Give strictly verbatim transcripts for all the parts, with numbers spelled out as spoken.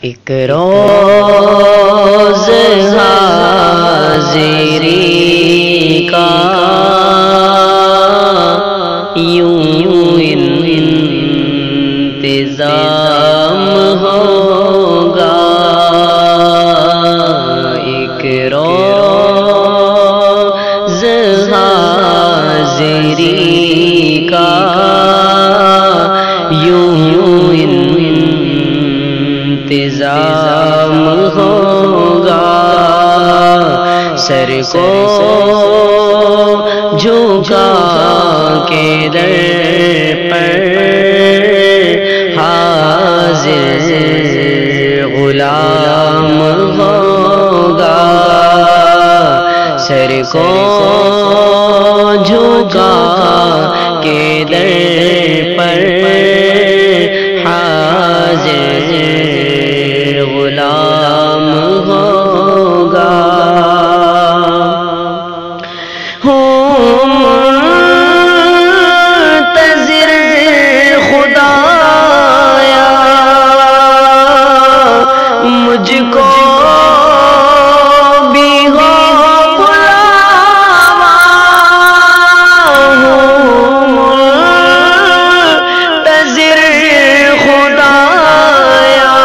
ایک روز حاضری کا یوں انتظام ہوگا، ایک روز حاضری کا یوں انتظام ہوگا، سر کو جھکا کے در پر حاضر غلام ہوگا، سر کو جھکا کے در پر حاضر غلام ہوگا۔ ہوں منتظر خدایا مجھ کو بھی ہو بلاوا، ہوں منتظر خدایا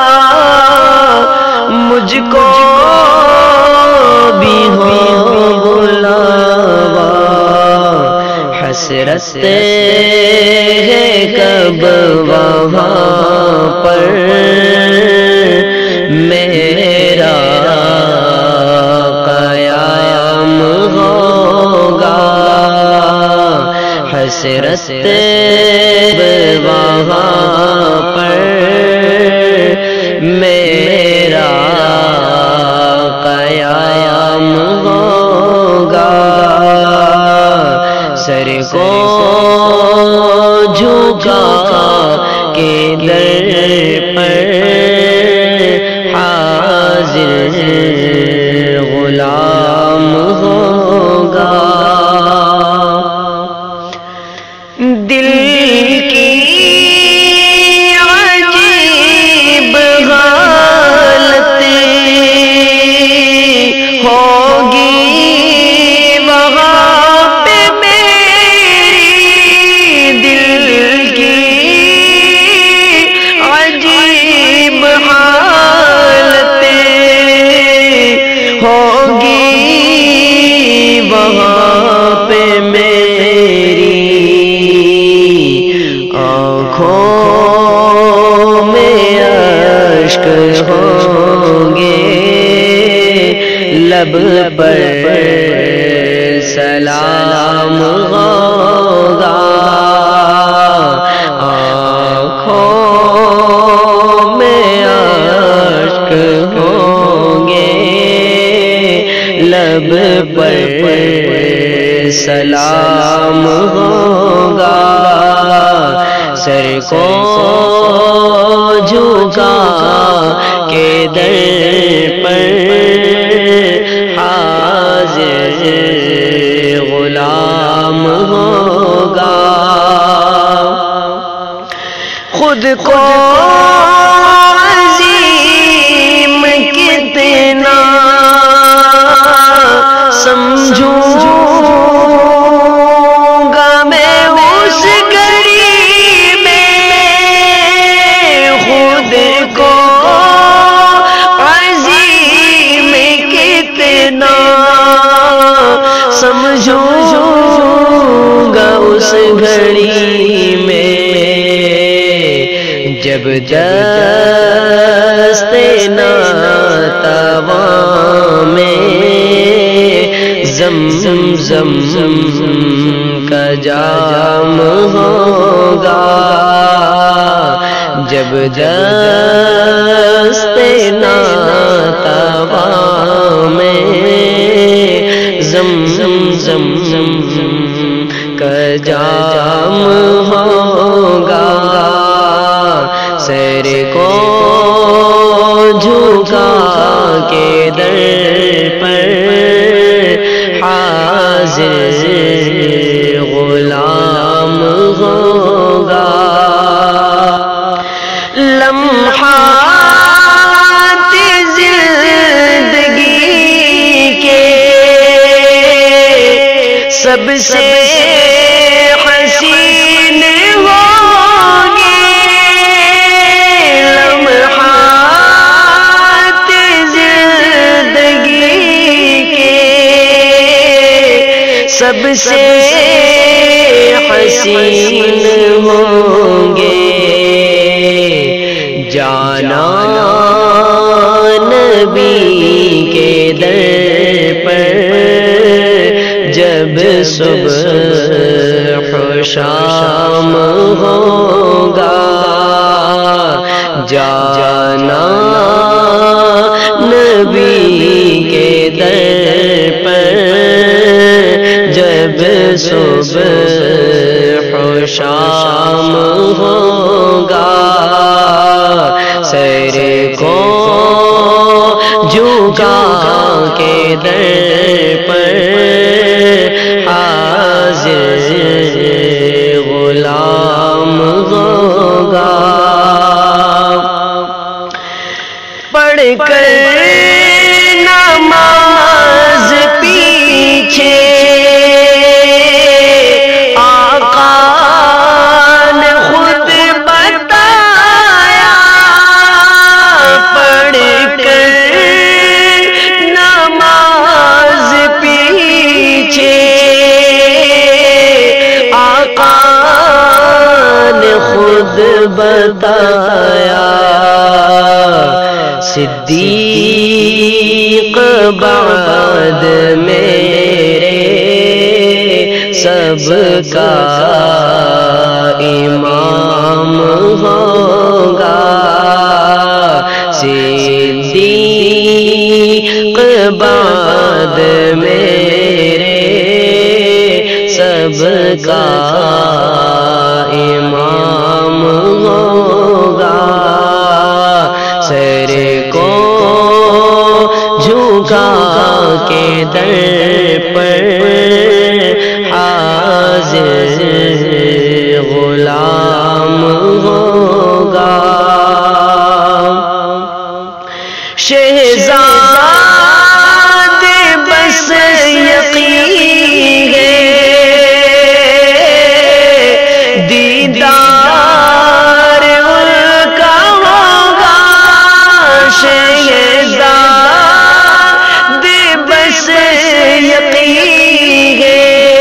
مجھ کو بھی ہو بلاوا، حسرت ہے کب وہاں پر میرا قیام ہوگا، حسرت وہاں پر میرا قیام ہوگا، سر کو جھکا کے در پر حاضر غلام ہوگا۔ دل کی عجیب حالت ہوگی وہاں پہ میری، دل کی عجیب حالت ہوگی وہاں پہ میری، آنکھوں میں اشک ہوں گے، لب پر سلام ہوگا، آنکھوں میں اشک ہوں گے، لب پر سلام ہوگا، سر کو جھکا کے در پر حاضر غلام ہوگا، خود کو عظیم کتنا سمجھوں گا میں اس گھڑی میں، خود کو عظیم کتنا سمجھوں گا اس گھڑی میں، جب دست ناتواں میں زم زم زم کا جام ہوگا، جب دست ناتواں میں زم زم زم کا جام ہوگا، سر کو جھکا کے در پر حاضر غلام ہوگا، لمحہ سب سے حسین ہوں گے لمحات زندگی کے، سب سے حسین ہوں گے جانا نبی کے در پر جب صبح و شام ہوگا، جانا نبی کے در پر جب صبح و شام ہوگا، سر کو جھکا کے در پر حاضر غلام ہوگا، پڑھ کر نماز پیچھے آقا نے خود بتایا، پڑھ کر نماز پیچھے آقا نے خود بتایا، صدیق بعد میرے سب کا امام ہوگا، صدیق بعد میرے سب کا امام ہوگا، سر کو جھکا کے در پر حاضر غلام ہوگا، شہزاد بس یقین ہے دیدار ان کا ہوگا، شہزاد بس یقین ہے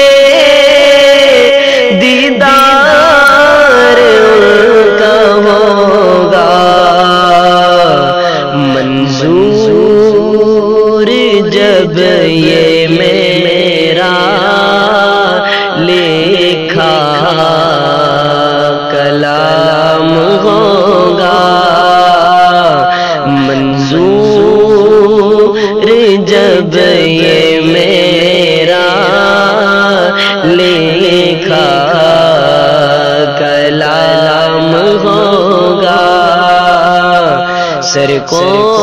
دیدار ان کا ہوگا، منظور جب یہ میرا لکھا کلام ہوگا، منظور جب یہ میرا لکھا کلام ہوگا، سر کو